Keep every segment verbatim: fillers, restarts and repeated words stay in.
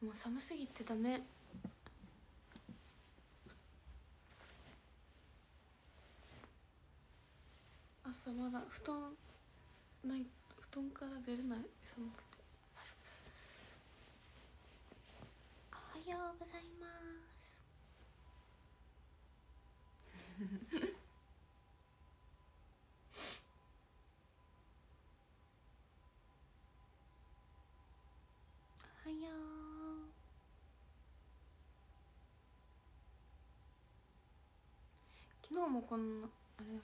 もう寒すぎてダメ。朝まだ布団ない布団から出れない、寒くて。おはようございますおはよう。昨日もこんなあれ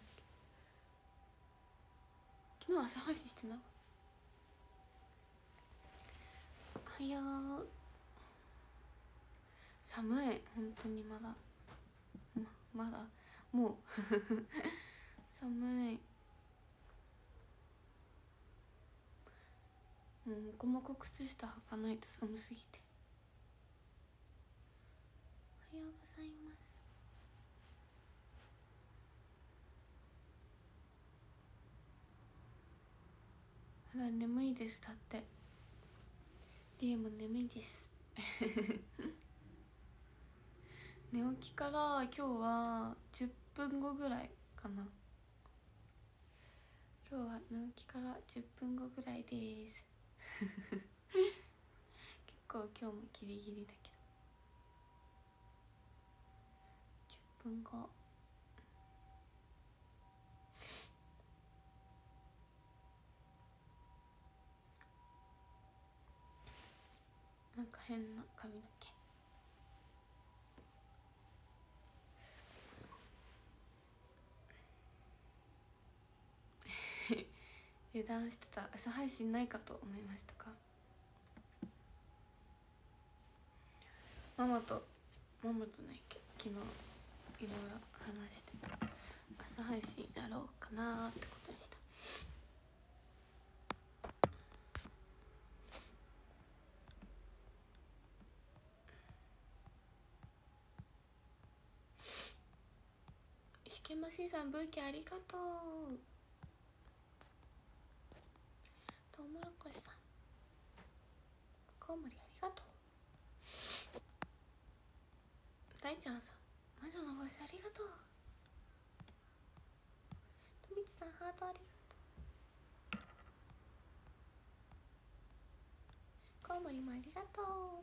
昨日朝配信してな。おはよう。寒い、本当にまだままだもう寒い。もうモコモコ靴下履かないと寒すぎて。おはようございます。まだ眠いです。だってリエも眠いです寝起きから今日はじゅっぷんごぐらいかな。今日は寝起きからじゅっぷんごぐらいです結構今日もギリギリだけどじゅっぷんご。なんか変な髪の毛油断してた。朝配信ないかと思いましたか。ママとママとね昨日いろいろ話して朝配信やろうかなーってことにした。石けましさん、ブーケありがとう。トウモロコシさん、コウモリありがとう。大ちゃんさん、魔女の星ありがとう。とみちさん、ハートありがとう。コウモリもありがとう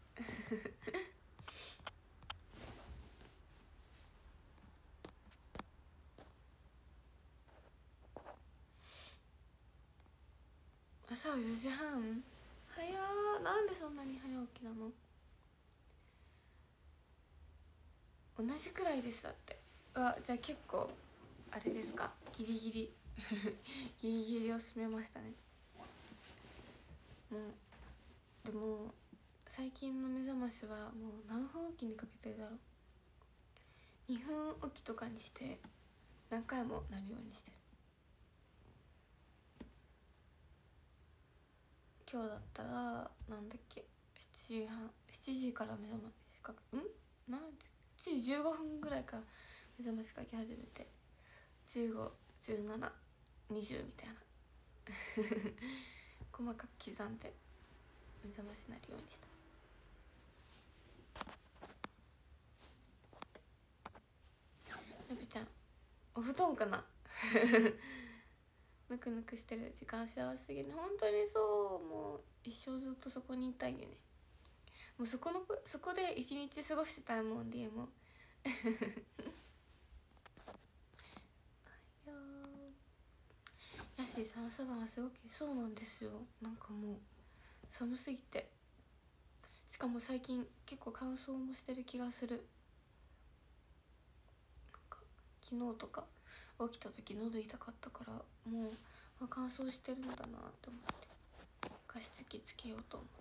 朝よじはん、早ー。なんでそんなに早起きなの。同じくらいです。だってうわ、じゃあ結構あれですか、ギリギリギリギリを締めましたね。もうでも最近の目覚ましはもう何分おきにかけてるだろう。にふんおきとかにして何回もなるようにしてる。今日だったらなんだっけ、しちじはんしちじから目覚ましかけんなんしちじじゅうごふんぐらいから目覚ましかけ始めてじゅうご、じゅうなな、にじゅうみたいな細かく刻んで目覚ましになるようにした。のびちゃんお布団かなぬくぬくしてる時間幸せすぎる。本当にそう。もう一生ずっとそこにいたいよね。もうそこのそこで一日過ごしてたいもん。リエもヤシーさん、朝晩はすごくそうなんですよ。なんかもう寒すぎて、しかも最近結構乾燥もしてる気がする。なんか昨日とか起きた時喉痛かったからもうあ乾燥してるんだなって思って加湿器つけようと思った。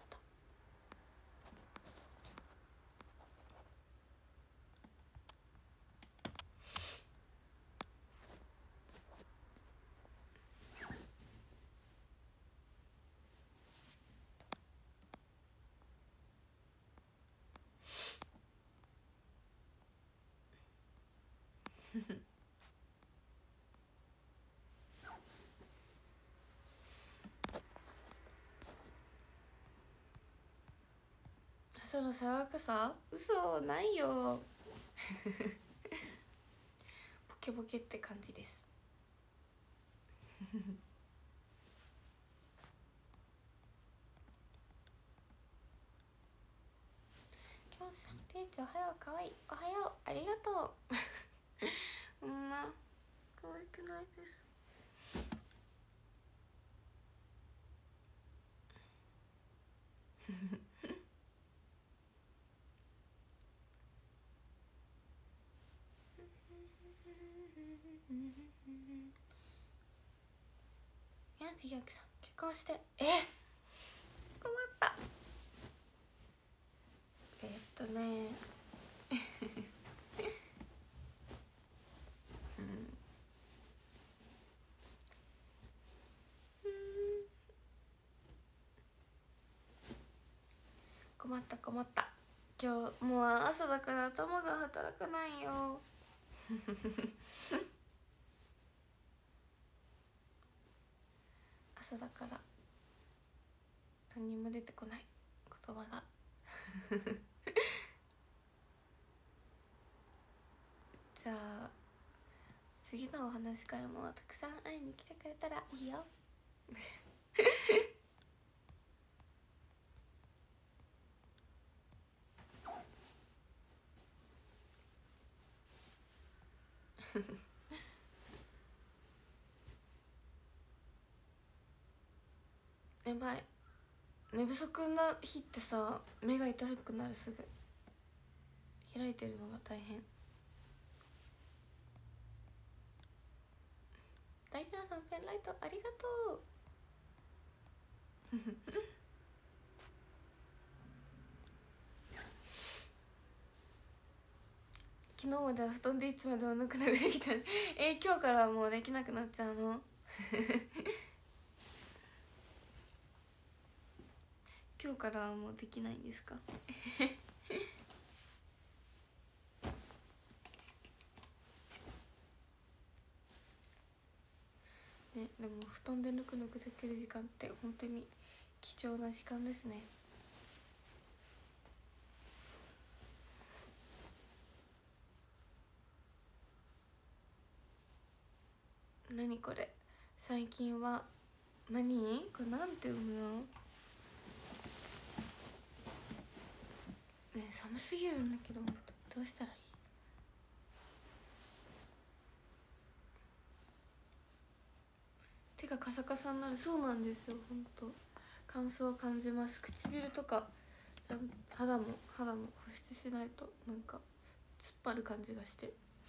朝の爽やかさ嘘ないよボケボケって感じですきょんさんていちおはようかわいいおはようありがとうほんま可愛くないですヤンジギャクさん結婚してえ困ったえー、っとね困った困った今日もう朝だから頭が働かないよ朝だから何にも出てこない言葉がじゃあ次のお話し会もたくさん会いに来てくれたらいいよやばい寝不足な日ってさ目が痛くなるすぐ開いてるのが大変大事なさんペンライトありがとう昨日までは布団でいつまでもぬくぬくできたえー、今日からはもうできなくなっちゃうの今日からはもうできないんですかね、でも布団でぬくぬくできる時間って本当に貴重な時間ですね何これ最近は何これなんて読むのねえ寒すぎるんだけどどうしたらいい手がカサカサになるそうなんですよ本当乾燥を感じます唇とかちゃん肌も肌も保湿しないとなんか突っ張る感じがして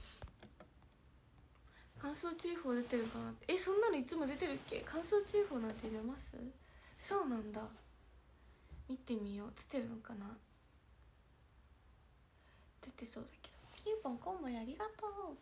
乾燥注意報出てるかなってえそんなのいつも出てるっけ乾燥注意報なんて出ますそうなんだ見てみよう出てるのかな出てそうだけどピンポンコンボイありがとう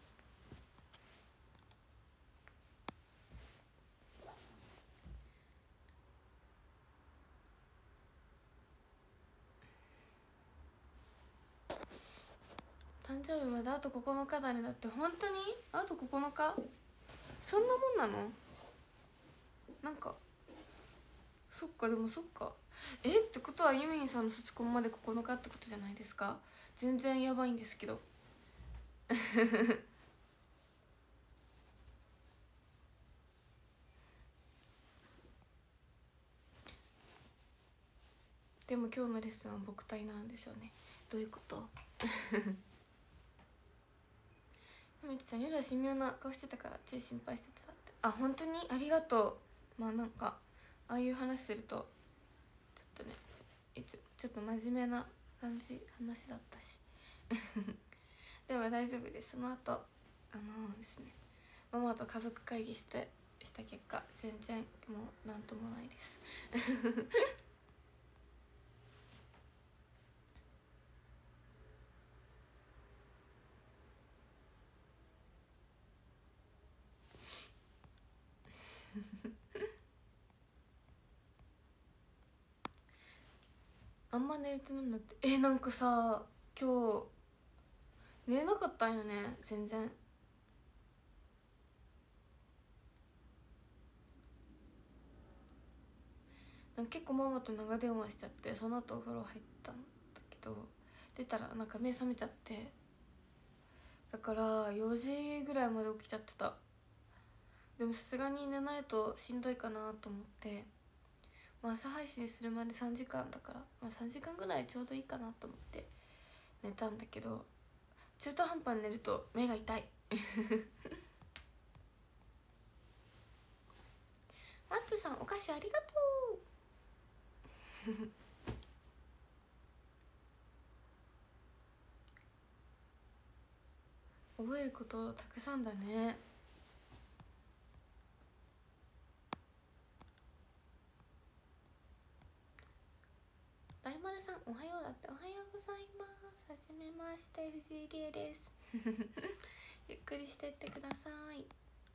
誕生日まであとここのかだねだって本当にあとここのかそんなもんなのなんかそっかでもそっかえってことはユミンさんの卒コンまでここのかってことじゃないですか全然やばいんですけどでも今日のレッスンは僕体なんですよねどういうことゆみちさん夜は神妙な顔してたからちょい心配してたってあ本当にありがとうまあなんかああいう話するとちょっとねいつちょっと真面目な感じ話だったしでも大丈夫ですその後あのー、ですねママと家族会議してした結果全然もうなんともないですあんま寝れてないんだってえなんかさ今日寝れなかったんよね全然なんか結構ママと長電話しちゃってその後お風呂入ったんだけど、出たらなんか目覚めちゃって、だからよじぐらいまで起きちゃってた。でもさすがに寝ないとしんどいかなと思って、まあ、朝配信するまでさんじかんだから、まあ、さんじかんぐらいちょうどいいかなと思って寝たんだけど、中途半端に寝ると目が痛いマッツさんお菓子ありがとう覚えることたくさんだね。大丸さんおはようだって。おはようございます。はじめまして藤井理恵ですゆっくりしてってください。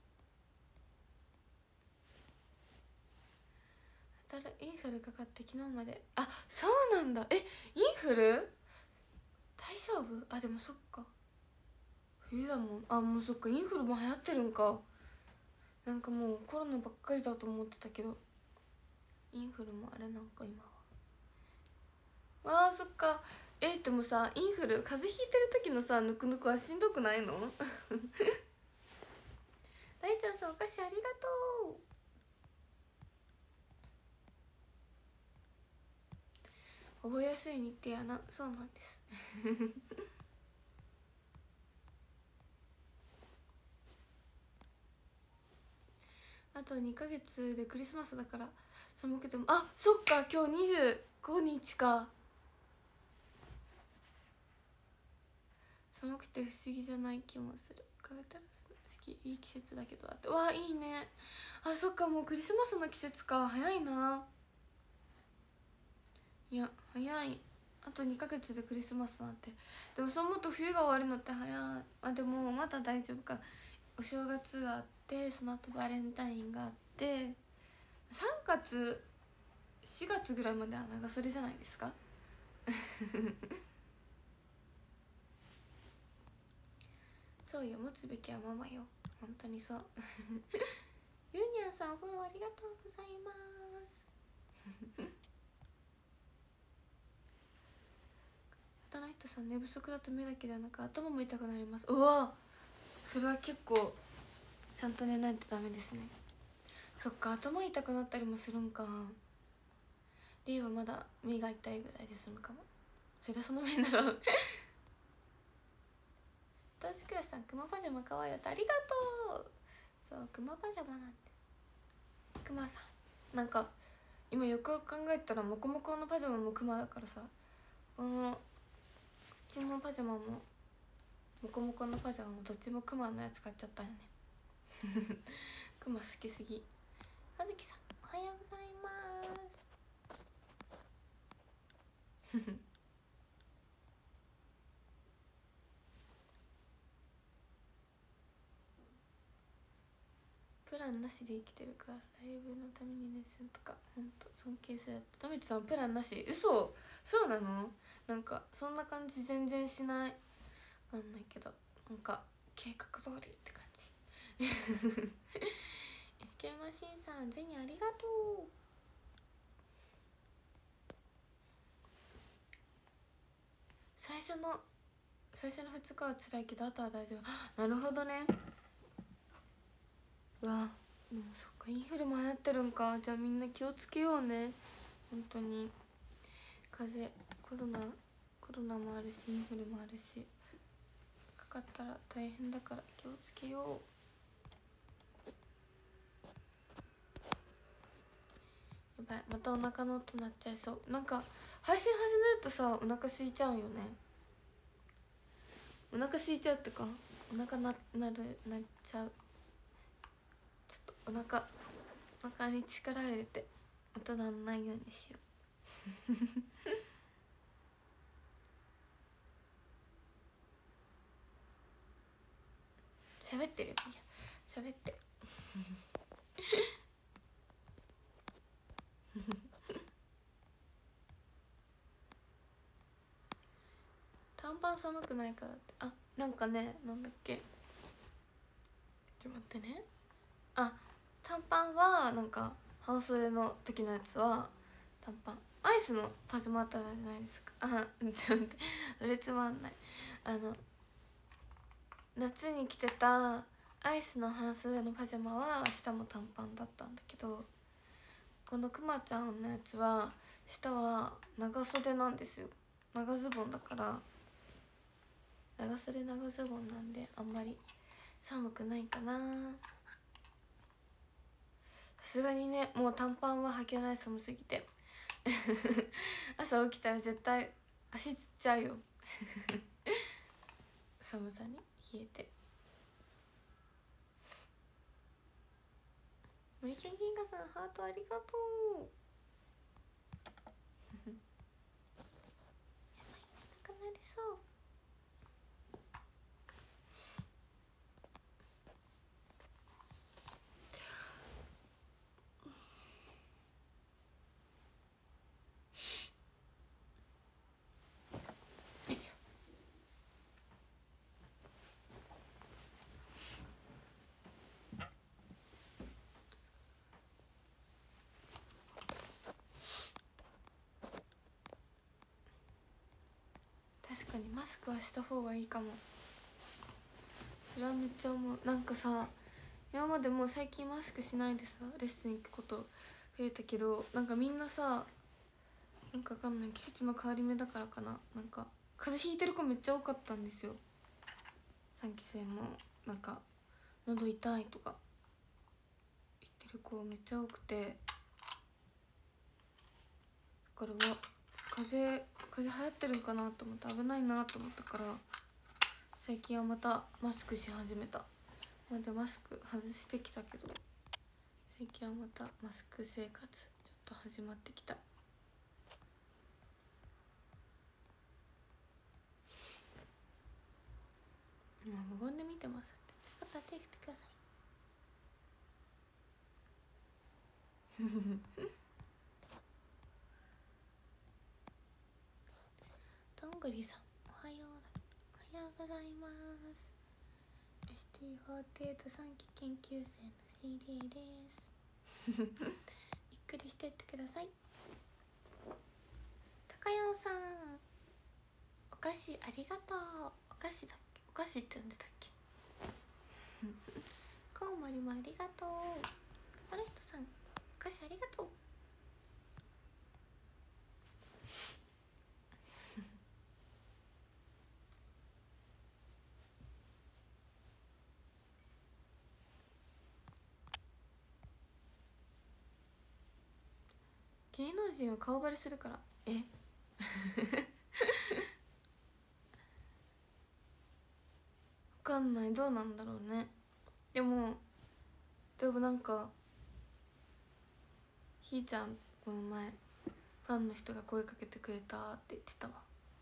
インフルかかって昨日まで。あ、そうなんだ。え、インフル大丈夫？あ、でもそっか、冬だもん。あ、もうそっか、インフルも流行ってるんか。なんかもうコロナばっかりだと思ってたけど、インフルもあれなんか今は。あーそっか。え、でもさ、インフル風邪ひいてる時のさぬくぬくはしんどくないの大ちゃんさんお菓子ありがとう。覚えやすい日程やな。そうなんですあとにかげつでクリスマスだから寒くても。あ、そっか、今日にじゅうごにちか。寒くて不思議じゃない気もする。食べたらその時期いい季節だけど。あって、わあいいね。あ、そっか、もうクリスマスの季節か。早いな。いや早い。あとにかげつでクリスマスなんて。でもそう思うと冬が終わるのって早い。あ、でもまだ大丈夫か。お正月があって、その後バレンタインがあって、さんがつしがつぐらいまでは長袖じゃないですかそうよ、持つべきはママよ。本当にそうゆうにゃんさんフォローありがとうございます働いたさん、寝不足だと目だけではなく頭も痛くなります。うわ、それは結構ちゃんと寝ないとダメですね。そっか、頭痛くなったりもするんか。リーはまだ目が痛いぐらいで済むかも。それはその面だろうトシクラさん、クマパジャマかわいいよってありがとう。そう、クマパジャマなんです。クマさんなんか今よくよく考えたらモコモコのパジャマもクマだからさ、このこっちのパジャマもモコモコのパジャマもどっちもクマのやつ買っちゃったよねクマ好きすぎ。はずきさんおはようございますプランなしで生きてるからライブのためにレッスンとかほんと尊敬する。とみつさんプランなし？嘘？そうなの？なんかそんな感じ全然しない。わかんないけど、なんか計画通りって感じエスケー マシンさん、ゼニありがとう。最初の最初のふつかは辛いけどあとは大丈夫。なるほどね。うわ、でもそっか、インフルも流行ってるんか。じゃあみんな気をつけようね。本当に風邪、コロナコロナもあるしインフルもあるし、かかったら大変だから気をつけよう。やばい、またお腹の音鳴っちゃいそう。なんか配信始めるとさお腹空いちゃうよね。お腹空いちゃうってか、お腹ななるなっちゃう。ちょっとお腹お腹に力入れて音鳴らないようにしよう喋ってるよ、いや喋って短パン寒くないからって。あ、なんかね、なんだっけ、ちょっと待ってね。あ、短パンはなんか半袖の時のやつは短パンアイスのパジャマあったじゃないですか。あちょっと待ってあれつまんない。あの夏に着てたアイスの半袖のパジャマは下も短パンだったんだけど、このくまちゃんのやつは下は長袖なんですよ。長ズボンだから、長袖長ズボンなんであんまり寒くないかな。さすがにね、もう短パンは履けない、寒すぎて朝起きたら絶対足つっちゃうよ寒さに冷えて。森健銀河さんハートありがとうやばい、お腹鳴りそう。よいしょ。確かにマスクはした方がいいかも。それはめっちゃ思う。なんかさ、今までもう最近マスクしないでさレッスン行くこと増えたけど、なんかみんなさ、なんかわかんない、季節の変わり目だからかな、なんか風邪ひいてる子めっちゃ多かったんですよ。さんき生もなんか喉痛いとか言ってる子めっちゃ多くて、だからわ風邪風邪流行ってるんかなと思って危ないなと思ったから、最近はまたマスクし始めた。まだマスク外してきたけど、最近はまたマスク生活ちょっと始まってきた。今無言で見てますって。あと手振ってくださいどんぐりさんおはようおはようございます。 エスティーフォーティーエイト さんき研究生の シーディー ですゆっくりしてってください。高陽さんお菓子ありがとう。お菓子だっけ、お菓子って呼んでたっけコウモリもありがとう。あの人さんお菓子ありがとう芸能人は顔バレするから。えわかんない、どうなんだろうね。でもでもなんかひーちゃんこの前ファンの人が声かけてくれたって言ってたわ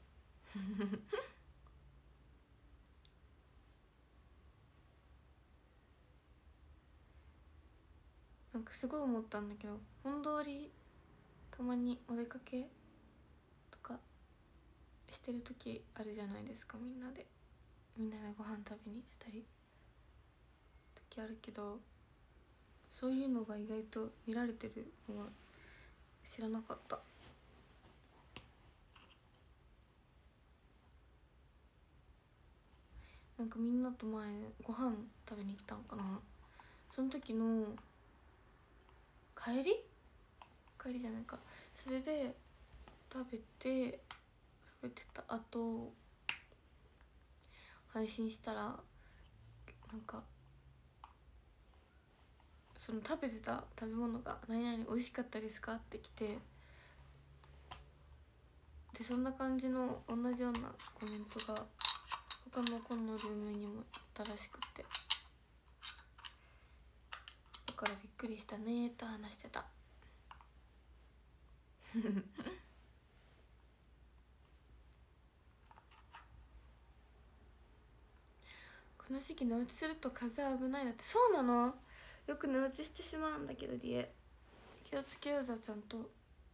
なんかすごい思ったんだけど、本通りたまにお出かけとかしてる時あるじゃないですか。みんなでみんなでご飯食べにしたり時あるけど、そういうのが意外と見られてるのは知らなかった。なんかみんなと前ご飯食べに行ったんかな。その時の帰り帰りじゃないか、それで食べて食べてた後配信したら、なんかその食べてた食べ物が「何々美味しかったですか?」って来て、でそんな感じの同じようなコメントが他の子のルームにもあったらしくて、だからびっくりしたねーと話してたこの時期寝落ちすると風邪危ないだって。そうなの？よく寝落ちしてしまうんだけど、リエ気をつけようざちゃんと。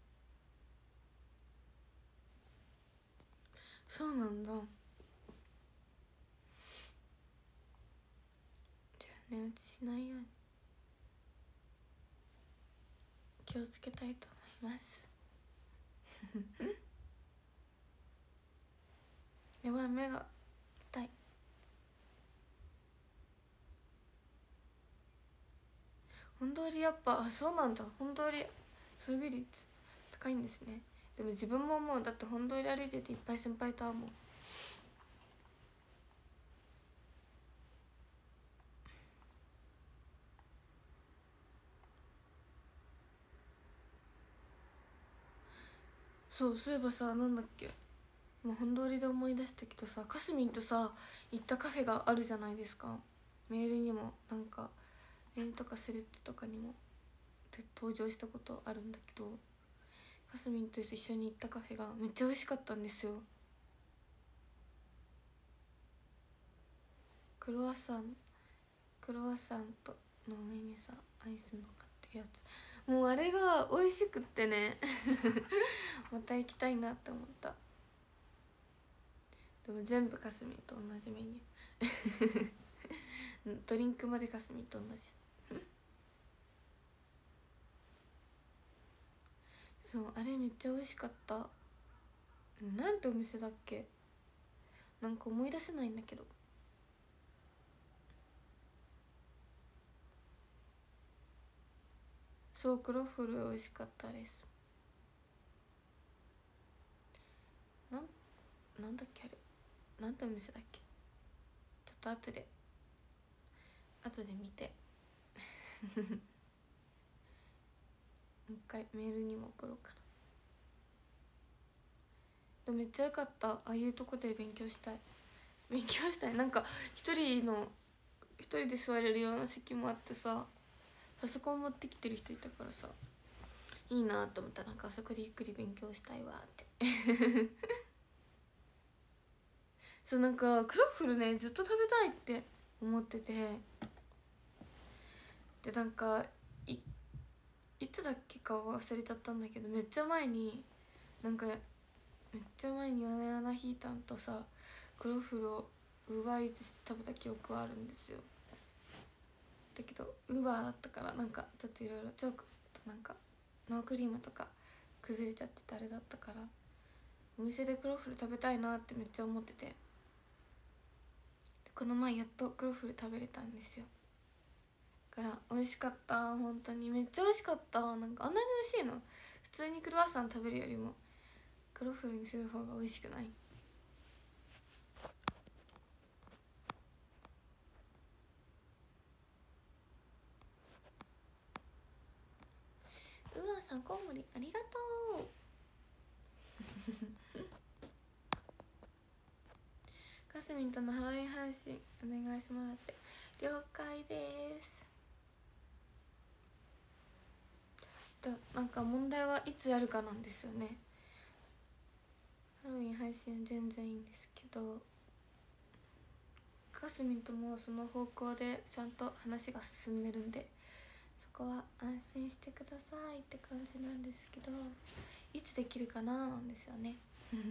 そうなんだ。じゃあ寝落ちしないように気をつけたいと思います。 やばい、目が痛い。本通りやっぱ、あ、そうなんだ、本通り遭遇率高いんですね。でも自分も思う。だって本通り歩いてていっぱい先輩と会うもん。そう、そういえばさ、なんだっけ、もう本通りで思い出したけどさ、かすみんとさ行ったカフェがあるじゃないですか。メールにもなんかメールとかスレッズとかにも登場したことあるんだけど、かすみんと一緒に行ったカフェがめっちゃ美味しかったんですよ。クロワッサンクロワッサンとの上にさアイスのかってるやつ、もうあれが美味しくってねまた行きたいなって思った。でも全部かすみんと同じメニュードリンクまでかすみんと同じ。そう、あれめっちゃ美味しかった。なんてお店だっけ、なんか思い出せないんだけど。そう、クロッフル美味しかったです。なんなんだっけあれ、なんてお店だっけ、ちょっと後で後で見てもう一回メールにも送ろうかな。でもめっちゃよかった。ああいうとこで勉強したい勉強したい。なんか一人の一人で座れるような席もあってさ、パソコン持ってきてる人いたからさ、いいなと思った。なんかあそこでゆっくり勉強したいわってそう、なんかクロッフルねずっと食べたいって思ってて、でなんかいいつだっけか忘れちゃったんだけど、めっちゃ前になんかめっちゃ前にヨネアナヒータンとさクロッフルをウーバーイーツして食べた記憶はあるんですよ。だけどウーバーだったからなんかちょっといろいろチョークとなんか生クリームとか崩れちゃっててあれだったから、お店でクロッフル食べたいなってめっちゃ思ってて、でこの前やっとクロッフル食べれたんですよ。だから美味しかった、本当にめっちゃ美味しかった。なんかあんなに美味しいの、普通にクロワッサン食べるよりもクロッフルにする方が美味しくない？うわさんこんもりありがとうかすみんとのハロウィン配信お願いしますって。了解です。だなんか問題はいつやるかなんですよね。ハロウィン配信全然いいんですけど、かすみんともその方向でちゃんと話が進んでるんで、そこは安心してくださいって感じなんですけど、いつできるかななんですよね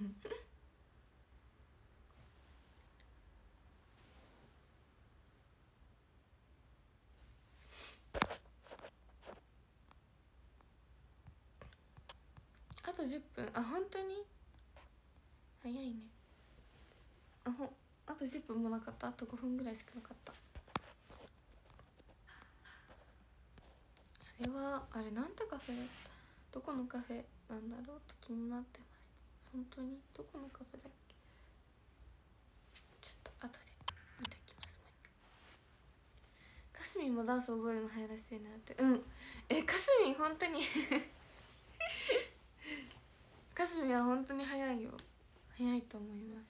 あとじゅっぷん、あ本当に早いね。あほあとじゅっぷんもなかった。あとごふんぐらいしかなかった。あれはあれなんてカフェだった、どこのカフェなんだろうと気になってました。本当にどこのカフェだっけ、ちょっと後で見ときます。もう一回。かすみんもダンス覚えるの早いらしいなって。うん、えかすみん本当にかすみんは本当に早いよ、早いと思います。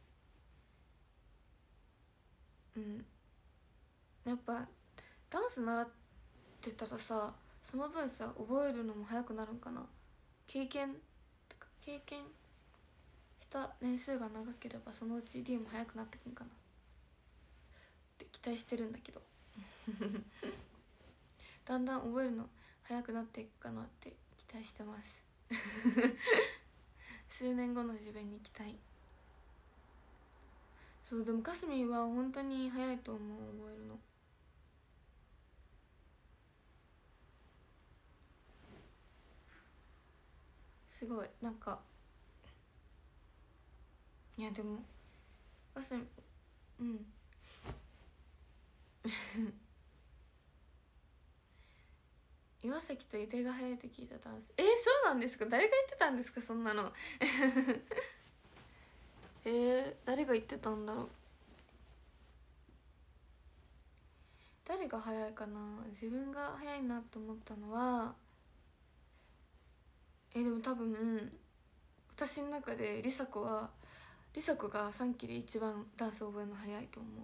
うん、やっぱダンス習ってたらさ、その分さ覚えるのも早くなるんかな。経験とか経験した年数が長ければそのうち ディー も早くなってくんかなって期待してるんだけどだんだん覚えるの早くなっていくかなって期待してます数年後の自分に期待。そう、でもかすみんは本当に早いと思う、覚えるの。 すごいなんかいやでも私うん岩崎と井出が早いって聞いたダンス、えー、そうなんですか？誰が言ってたんですかそんなのえー、誰が言ってたんだろう。誰が早いかな。自分が早いなと思ったのはえー、でも多分私の中で梨紗子は梨紗子がさんきで一番ダンス覚えるの早いと思う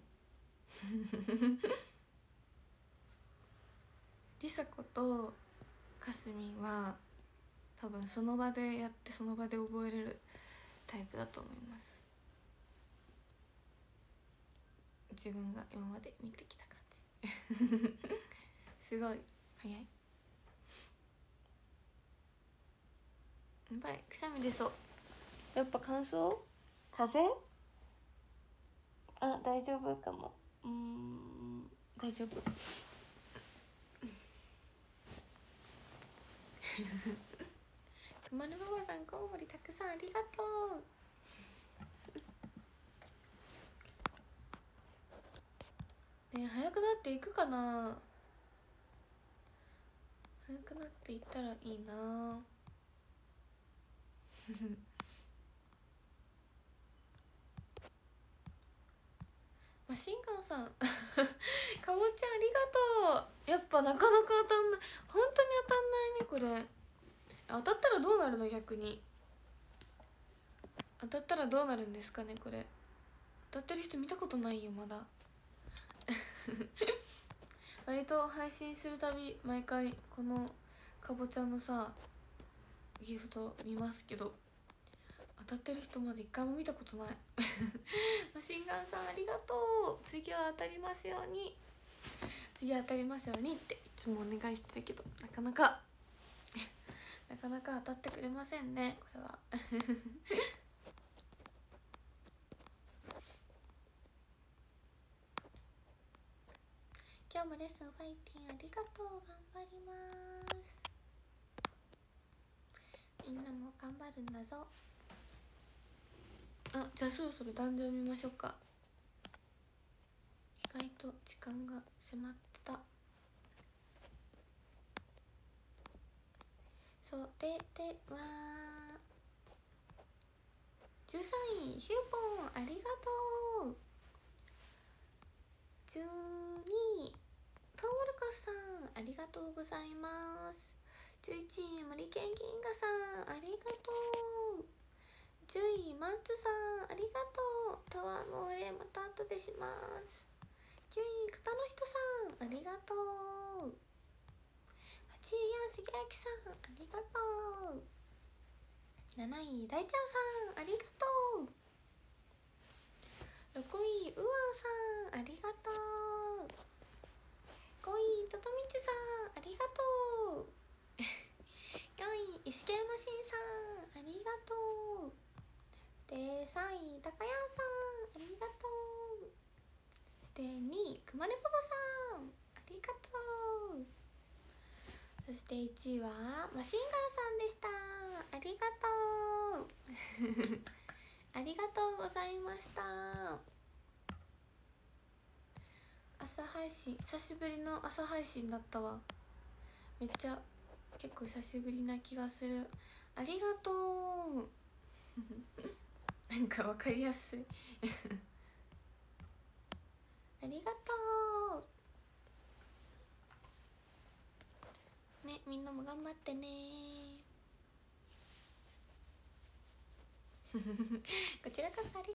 梨紗子とかすみんは多分その場でやってその場で覚えれるタイプだと思います。自分が今まで見てきた感じすごい早い。やばいくしゃみ出そう。やっぱ乾燥風邪あ大丈夫かも。うーん大丈夫くまるママさんコウモリたくさんありがとうねえ早くなっていくかな。早くなっていったらいいなマシンガンさんかぼちゃんありがとう。やっぱなかなか当たんない。本当に当たんないねこれ。当たったらどうなるの？逆に当たったらどうなるんですかねこれ。当たってる人見たことないよまだ割と配信するたび毎回このかぼちゃのさギフト見ますけど当たってる人まで一回も見たことないマシンガンさんありがとう。次は当たりますように次当たりますようにっていつもお願いしてるけどなかなかなかなか当たってくれませんねこれは今日もレッスンファイティンありがとう。頑張ります。みんなも頑張るんだぞ。あ、じゃあそろそろ壇上見ましょうか。意外と時間が迫った。それではじゅうさんいヒューポンありがとう。じゅうにいトウモロコシさんありがとうございます。じゅういちい森健銀河さんありがとう。じゅういマンツさんありがとう。タワーのお礼また後でします。きゅうい片の人さんありがとう。はちいや杉明さんありがとう。なない大ちゃんさんありがとう。ろくいウアーさんありがとう。ごいととみちさんありがとうよんい石毛山しんさんありがとう。でさんい高谷さんありがとう。でにいくまねパパさんありがとう。そしていちいはマシンガンさんでした。ありがとうありがとうございました。朝配信久しぶりの朝配信だったわ。めっちゃ結構久しぶりな気がする。ありがとうなんかわかりやすいありがとうね。みんなも頑張ってねこちらこそあり